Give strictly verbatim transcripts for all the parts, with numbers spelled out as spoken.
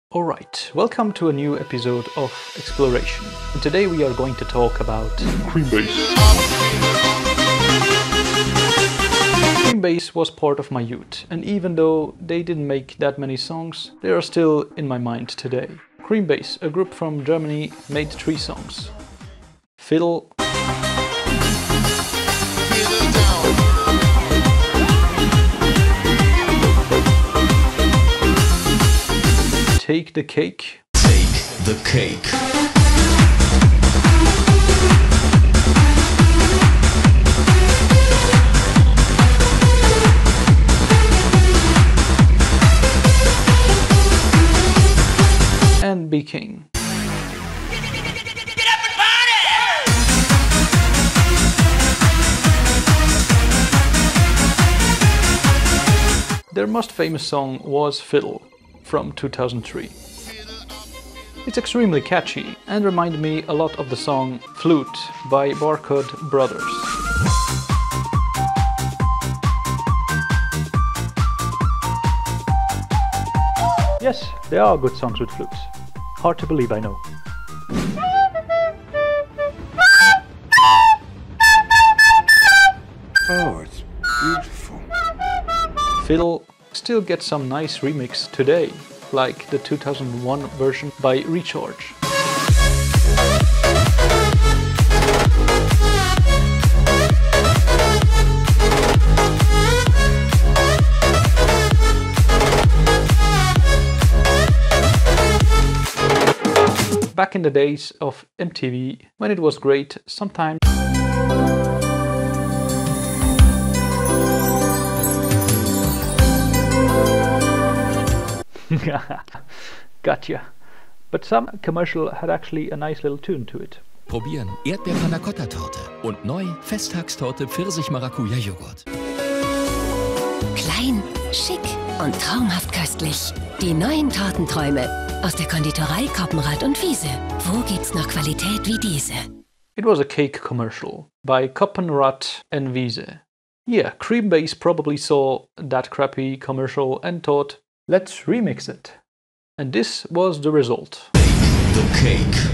Alright, welcome to a new episode of Exploration. And today we are going to talk about Creambase. Creambase was part of my youth, and even though they didn't make that many songs, they are still in my mind today. Creambase, a group from Germany, made three songs. Fiddle, Take the Cake. Take the Cake. And Be King. Their most famous song was Fiddle, from two thousand three. It's extremely catchy and reminded me a lot of the song Flute by Barcode Brothers. Yes, there are good songs with flutes. Hard to believe, I know. Oh, it's beautiful. Fiddle still gets some nice remix today, like the two thousand one version by Recharge. Back in the days of M T V, when it was great, sometimes Gotcha. But some commercial had actually a nice little tune to it. Probieren Erdbeer-Panna-Cotta-Torte und neu Festtagstorte Pfirsich-Maracuja-Joghurt. Klein, schick und traumhaft köstlich. Die neuen Tortenträume aus der Konditorei Koppenrad und Wiese. Wo gibt's noch Qualität wie diese? It was a cake commercial by Koppenrad and Wiese. Yeah, Creambase probably saw that crappy commercial and thought, let's remix it. And this was the result. Take the Cake.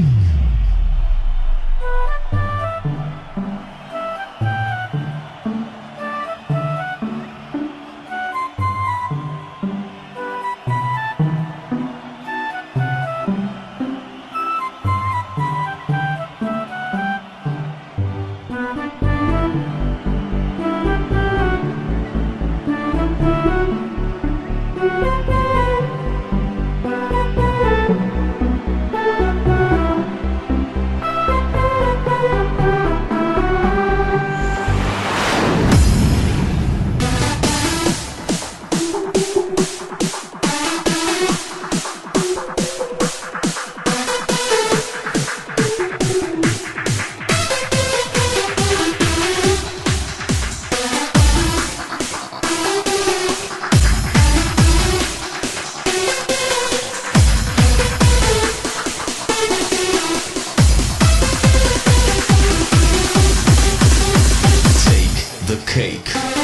Cake.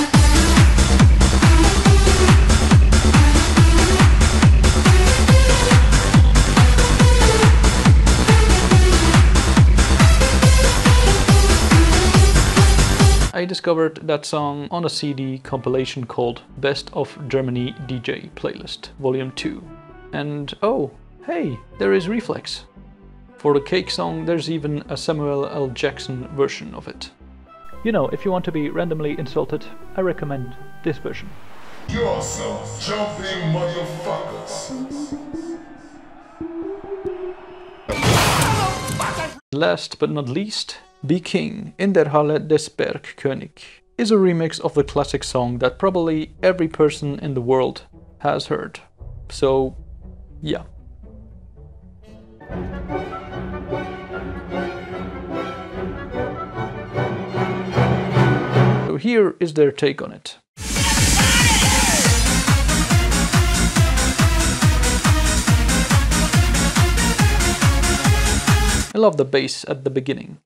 I discovered that song on a C D compilation called Best of Germany D J Playlist Volume two. And oh, hey, there is Reflex. For the Cake song, there's even a Samuel L. Jackson version of it. You know, if you want to be randomly insulted, I recommend this version. You're some jumping motherfuckers. Last but not least, Be King in der Halle des Bergkönig is a remix of the classic song that probably every person in the world has heard. So, yeah. So here is their take on it. I love the bass at the beginning.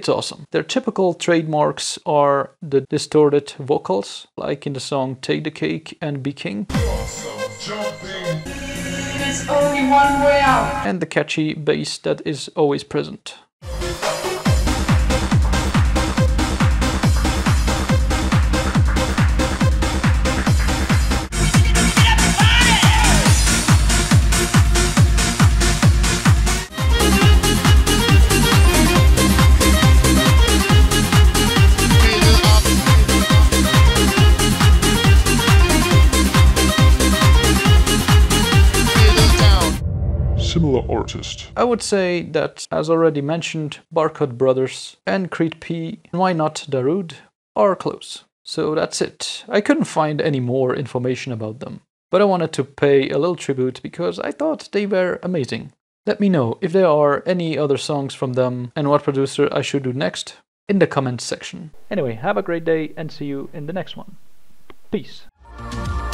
It's awesome. Their typical trademarks are the distorted vocals, like in the song Take the Cake and Be King. Awesome jumping. There's only one way out. And the catchy bass that is always present. Similar artist. I would say that, as already mentioned, Barcode Brothers and Creed P, and why not Darude, are close. So that's it. I couldn't find any more information about them, but I wanted to pay a little tribute because I thought they were amazing. Let me know if there are any other songs from them and what producer I should do next in the comments section. Anyway, have a great day and see you in the next one. Peace.